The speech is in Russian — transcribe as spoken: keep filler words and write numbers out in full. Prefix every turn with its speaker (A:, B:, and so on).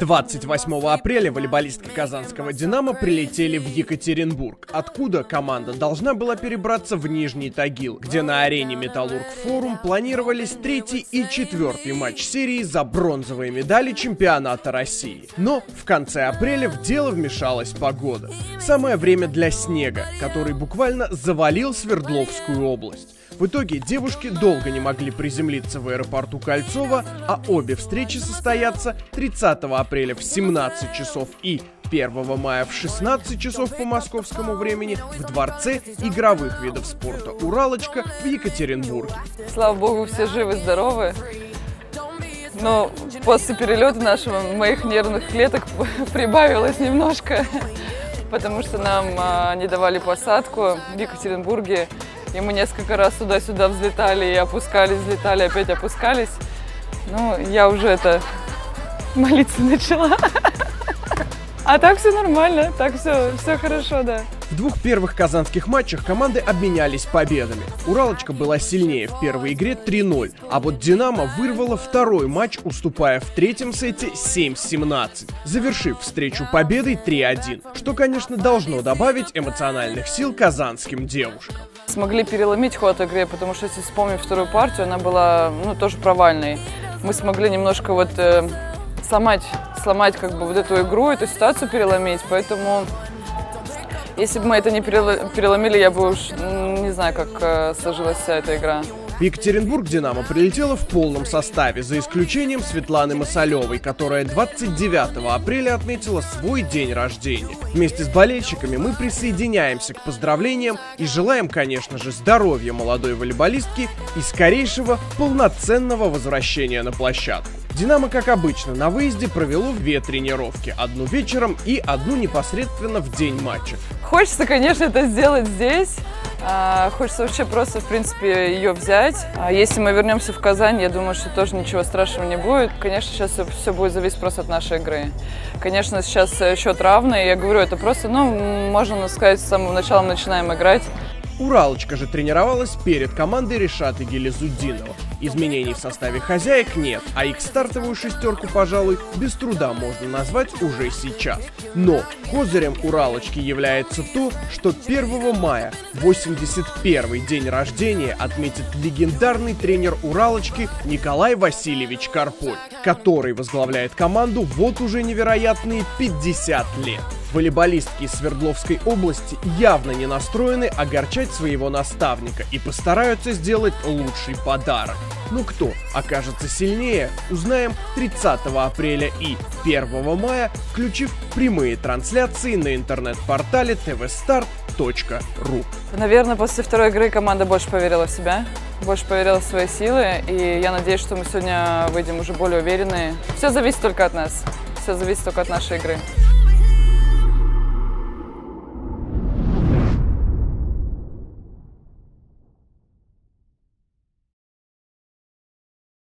A: двадцать восьмого апреля волейболистки казанского «Динамо» прилетели в Екатеринбург, откуда команда должна была перебраться в Нижний Тагил, где на арене «Металлург Форум» планировались третий и четвертый матч серии за бронзовые медали чемпионата России. Но в конце апреля в дело вмешалась погода. Самое время для снега, который буквально завалил Свердловскую область. В итоге девушки долго не могли приземлиться в аэропорту Кольцово, а обе встречи состоятся тридцатого апреля в семнадцать часов и первого мая в шестнадцать часов по московскому времени в Дворце игровых видов спорта «Уралочка» в Екатеринбурге.
B: Слава богу, все живы, здоровы. Но после перелета нашего моих нервных клеток прибавилось немножко, потому что нам а, не давали посадку в Екатеринбурге. И мы несколько раз туда-сюда взлетали и опускались, взлетали, опять опускались. Ну, я уже это молиться начала. А так все нормально, так все, все хорошо, да.
A: В двух первых казанских матчах команды обменялись победами. «Уралочка» была сильнее в первой игре три ноль, а вот «Динамо» вырвала второй матч, уступая в третьем сете семь семнадцать, завершив встречу победой три один, что, конечно, должно добавить эмоциональных сил казанским девушкам.
B: Смогли переломить ход игры, потому что, если вспомнить вторую партию, она была, ну, тоже провальной. Мы смогли немножко вот э, сломать, сломать как бы вот эту игру, эту ситуацию переломить, поэтому если бы мы это не переломили, я бы уж не знаю, как э, сложилась вся эта игра.
A: В Екатеринбург «Динамо» прилетела в полном составе, за исключением Светланы Масалевой, которая двадцать девятого апреля отметила свой день рождения. Вместе с болельщиками мы присоединяемся к поздравлениям и желаем, конечно же, здоровья молодой волейболистки и скорейшего полноценного возвращения на площадку. «Динамо», как обычно, на выезде провело две тренировки, одну вечером и одну непосредственно в день матча.
B: Хочется, конечно, это сделать здесь. Хочется вообще просто, в принципе, ее взять. Если мы вернемся в Казань, я думаю, что тоже ничего страшного не будет. Конечно, сейчас все будет зависеть просто от нашей игры. Конечно, сейчас счет равный. Я говорю, это просто, ну, можно сказать, с самого начала мы начинаем играть.
A: «Уралочка» же тренировалась перед командой Ришата Гилязутдинова. Изменений в составе хозяек нет, а их стартовую шестерку, пожалуй, без труда можно назвать уже сейчас. Но козырем «Уралочки» является то, что первого мая, восемьдесят первый день рождения, отметит легендарный тренер «Уралочки» Николай Васильевич Карполь, который возглавляет команду вот уже невероятные пятьдесят лет. Волейболистки из Свердловской области явно не настроены огорчать своего наставника и постараются сделать лучший подарок. Но кто окажется сильнее, узнаем тридцатого апреля и первого мая, включив прямые трансляции на интернет-портале тэ вэ старт точка ру.
B: Наверное, после второй игры команда больше поверила в себя, больше поверила в свои силы, и я надеюсь, что мы сегодня выйдем уже более уверенные. Все зависит только от нас, все зависит только от нашей игры.